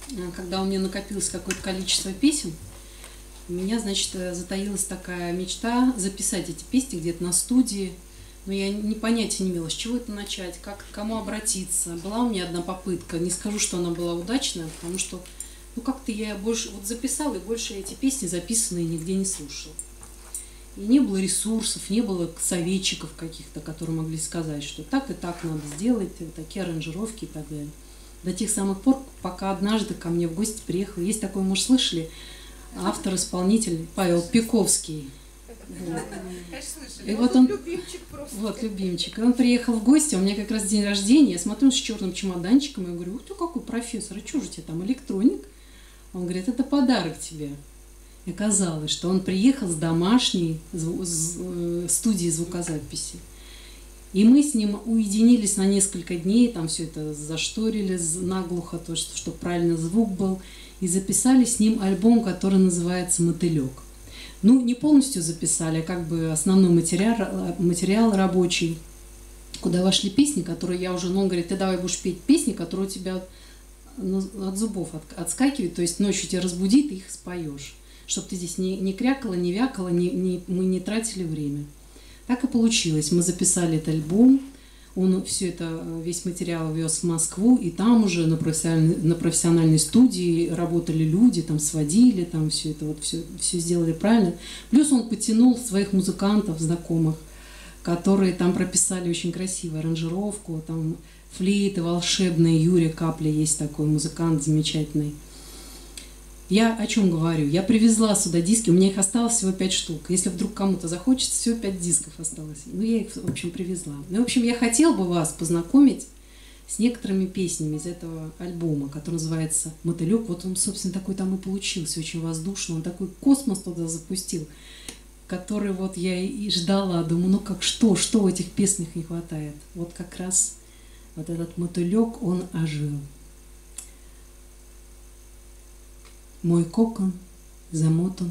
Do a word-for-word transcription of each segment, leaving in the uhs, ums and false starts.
когда у меня накопилось какое-то количество песен, у меня, значит, затаилась такая мечта записать эти песни где-то на студии. Но я не понятия не имела, с чего это начать, как, к кому обратиться. Была у меня одна попытка, не скажу, что она была удачная, потому что, ну, как-то я больше вот записала, и больше эти песни записанные нигде не слушала. И не было ресурсов, не было советчиков каких-то, которые могли сказать, что так и так надо сделать, такие аранжировки и так далее. До тех самых пор, пока однажды ко мне в гости приехал, есть такой, может, слышали, автор-исполнитель Павел Пиковский. Вот. И вот он, любимчик просто. Вот, любимчик. И он приехал в гости, у меня как раз день рождения, я смотрю, он с черным чемоданчиком, и я говорю, ух ты, какой профессор, а что же тебе там, электроник? Он говорит, это подарок тебе. И оказалось, что он приехал с домашней студии звукозаписи. И мы с ним уединились на несколько дней, там все это зашторили наглухо, то, чтобы правильно звук был, и записали с ним альбом, который называется «Мотылек». Ну, не полностью записали, а как бы основной материал, материал рабочий, куда вошли песни, которые я уже, ну, он говорит, ты давай будешь петь песни, которые у тебя ну, от зубов от, отскакивают, то есть ночью тебя разбудит, и их споешь, чтобы ты здесь не, не крякала, не вякала, не, не, мы не тратили время. Так и получилось. Мы записали этот альбом, он все это, весь материал вез в Москву, и там уже на профессиональной, на профессиональной студии работали люди, там сводили, там все это вот все, все сделали правильно. Плюс он потянул своих музыкантов, знакомых, которые там прописали очень красивую аранжировку, там флейты волшебные, Юрий Капля есть такой музыкант замечательный. Я о чем говорю? Я привезла сюда диски, у меня их осталось всего пять штук. Если вдруг кому-то захочется, всего пять дисков осталось. Ну, я их, в общем, привезла. Ну, в общем, я хотела бы вас познакомить с некоторыми песнями из этого альбома, который называется «Мотылек». Вот он, собственно, такой там и получился, очень воздушный. Он такой космос туда запустил, который вот я и ждала. Думаю, ну как, что, что в этих песнях не хватает? Вот как раз вот этот мотылек, он ожил. Мой кокон замотан.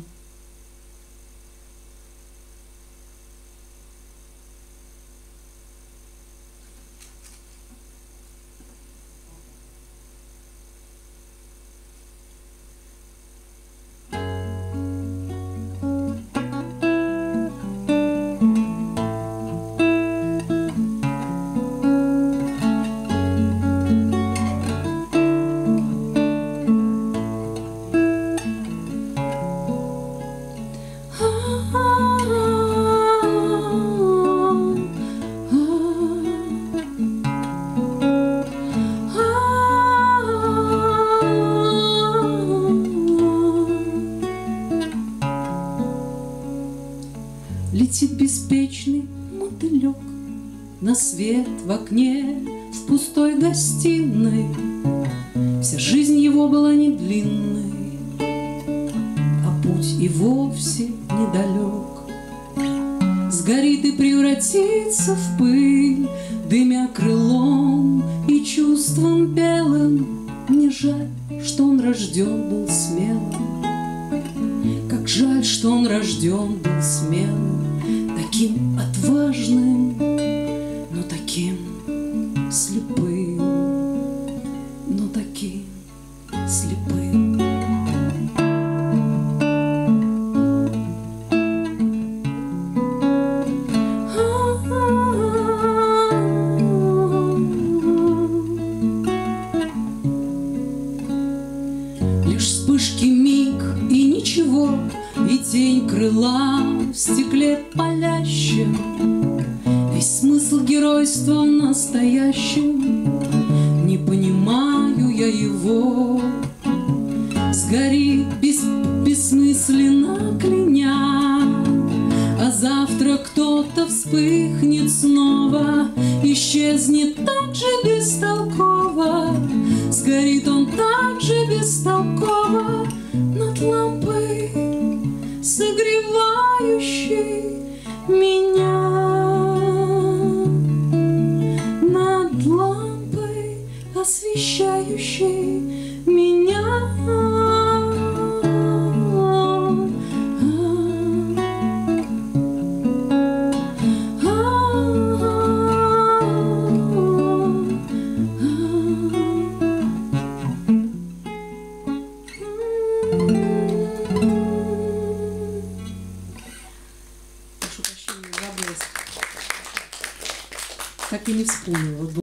Летит беспечный мотылек на свет в окне в пустой гостиной. Вся жизнь его была не длинной, а путь и вовсе недалек. Сгорит и превратится в пыль, дымя крылом и чувством белым. Мне жаль, что он рожден был смелым, как жаль, что он рожден был смелым, таким отважным, но таким слепым, но таким слепым. Лишь вспышки миг и ничего, и тень крыла в стекле палящем. Весь смысл геройства в настоящем, не понимаю я его. Сгорит бес, бессмысленно кляня, а завтра кто-то вспыхнет снова, исчезнет так же бестолково. Сгорит он так же бестолково над лампой, согревающей меня, над лампой, освещающей меня. так и не вспомнила.